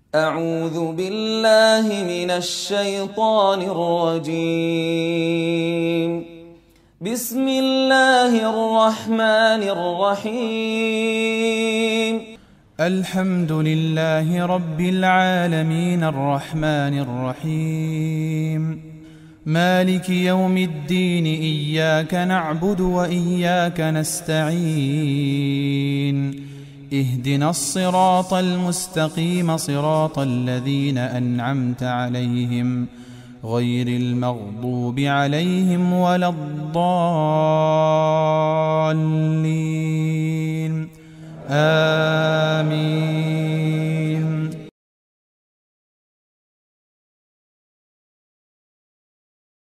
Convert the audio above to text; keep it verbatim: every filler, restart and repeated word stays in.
أعوذ بالله من الشيطان الرجيم. بسم الله الرحمن الرحيم. الحمد لله رب العالمين الرحمن الرحيم مالك يوم الدين إياك نعبد وإياك نستعين اهدنا الصراط المستقيم صراط الذين أنعمت عليهم غير المغضوب عليهم ولا الضالين آمين.